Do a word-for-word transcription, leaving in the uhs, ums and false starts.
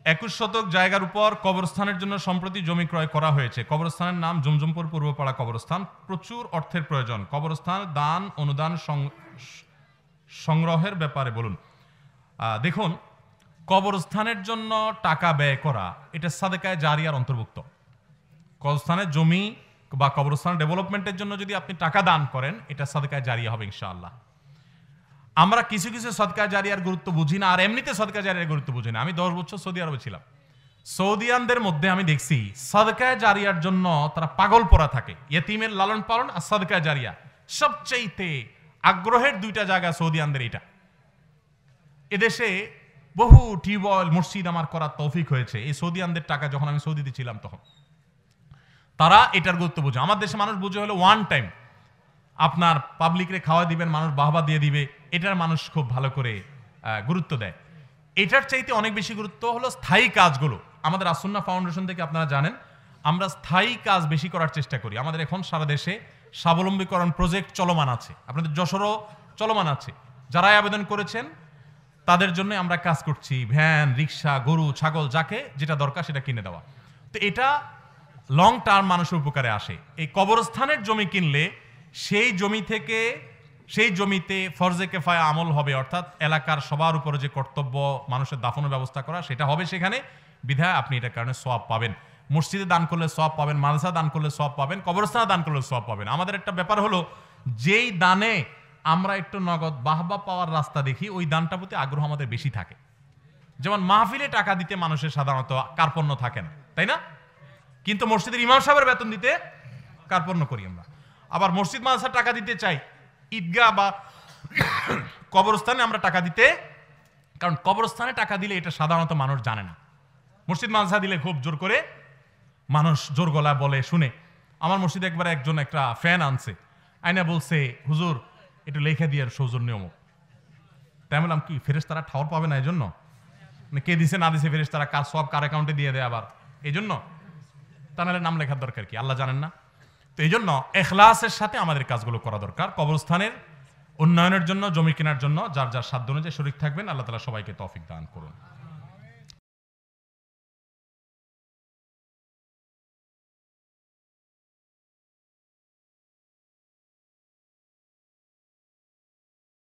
একুশ শতক জায়গার উপর কবরস্থানের জন্য সম্প্রতি জমি ক্রয় করা হয়েছে। কবরস্থানের নাম জমজমপুর পূর্বপাড়া কবরস্থান। প্রচুর অর্থের প্রয়োজন। কবরস্থান দান অনুদান সংগ্রহের ব্যাপারে বলুন। দেখুন, কবরস্থানের জন্য টাকা ব্যয় করা এটা সাদেকায়ে জারিয়ার অন্তর্ভুক্ত। কবরস্থানের জমি বা কবরস্থান ডেভেলপমেন্টের জন্য যদি আপনি টাকা দান করেন, এটা সাদেকায়ে জারিয়া হবে ইনশাআল্লাহ। আমরা কিছু কিছু সদকায়ে জারিয়ার গুরুত্ব বুঝি না, আর এমনিতে সদকায়ে জারিয়ার গুরুত্ব বুঝি না। আমি দশ বছর সৌদি আরবে ছিলাম। সৌদিয়ানদের মধ্যে আমি দেখছি সদকায়ে জারিয়ার জন্য তারা পাগল পড়া থাকে। ইয়েতিমের লালন পালন আর সদকায়ে জারিয়া সবচেয়ে আগ্রহের দুইটা জায়গা সৌদিয়ানদের। এটা এদেশে বহু টিউবওয়েল মসজিদ আমার করার তৌফিক হয়েছে এই সৌদিয়ানদের টাকা। যখন আমি সৌদিতে ছিলাম তখন তারা এটার গুরুত্ব বুঝে। আমার দেশে মানুষ বুঝে হলো ওয়ান টাইম আপনার পাবলিকরে খাওয়া দিবেন, মানুষ বাহবা দিয়ে দিবে, এটার মানুষ খুব ভালো করে গুরুত্ব দেয়। এটার চাইতে অনেক বেশি গুরুত্ব হলো স্থায়ী কাজগুলো। আমাদের আসুন্নাহ ফাউন্ডেশন থেকে আপনারা জানেন আমরা স্থায়ী কাজ বেশি করার চেষ্টা করি। আমাদের এখন সারা দেশে স্বাবলম্বীকরণ প্রজেক্ট চলমান আছে, আপনাদের যশোরও চলমান আছে। যারাই আবেদন করেছেন তাদের জন্য আমরা কাজ করছি। ভ্যান, রিক্সা, গরু, ছাগল, যাকে যেটা দরকার সেটা কিনে দেওয়া। তো এটা লং টার্ম মানুষের উপকারে আসে। এই কবরস্থানের জমি কিনলে সেই জমি থেকে সেই জমিতে ফরজে কেফায়া আমল হবে, অর্থাৎ এলাকার সবার উপরে যে কর্তব্য মানুষের দাফনের ব্যবস্থা করা সেটা হবে সেখানে। বিধায় আপনি এটার কারণে সওয়াব পাবেন। মসজিদে দান করলে সওয়াব পাবেন, মাদ্রাসা দান করলে সওয়াব পাবেন, কবরস্থানে দান করলে সওয়াব পাবেন। আমাদের একটা ব্যাপার হলো যেই দানে আমরা একটু নগদ বাহবা পাওয়ার রাস্তা দেখি ওই দানটা প্রতি আগ্রহ আমাদের বেশি থাকে। যেমন মাহফিলে টাকা দিতে মানুষের সাধারণত কার্পণ্য থাকে না, তাই না? কিন্তু মসজিদের ইমাম সাহেবের বেতন দিতে কার্পণ্য করি আমরা। আবার মসজিদ মাদ্রাসার টাকা দিতে চাই, ঈদগাহ বা কবরস্থানে আমরা টাকা দিতে, কারণ কবরস্থানে টাকা দিলে এটা সাধারণত মানুষ জানে না। মসজিদ মাদ্রাসা দিলে খুব জোর করে মানুষ জোর গলা বলে শুনে। আমার মসজিদে একবার একজন একটা ফ্যান আনছে, আইনা বলছে হুজুর একটু লেখা দিয়ে সৌজন্য অমুক। তাই বললাম কি ফেরেশতারা ঠাওর পাবে না এই জন্য? কে দিছে না দিছে ফেরেশতারা কার সব কার অ্যাকাউন্টে দিয়ে দেয় আবার এই জন্য? তা নাহলে নাম লেখার দরকার কি? আল্লাহ জানেন না? তো এই জন্য ইখলাসের সাথে আমাদের কাজগুলো করা দরকার। কবরস্থানের উন্নয়নের জন্য, জমি কেনার জন্য যার যার সাধ্য অনুযায়ী শরীক থাকবেন। আল্লাহ তাআলা সবাইকে তৌফিক দান করুন।